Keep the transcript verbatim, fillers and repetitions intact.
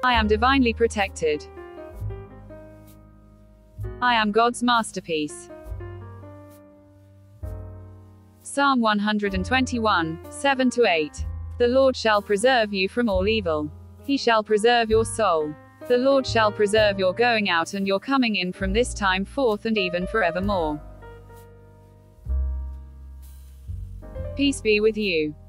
I am divinely protected. I am God's masterpiece. Psalm one hundred twenty-one, seven to eight. The Lord shall preserve you from all evil. He shall preserve your soul. The Lord shall preserve your going out and your coming in from this time forth and even forevermore. Peace be with you.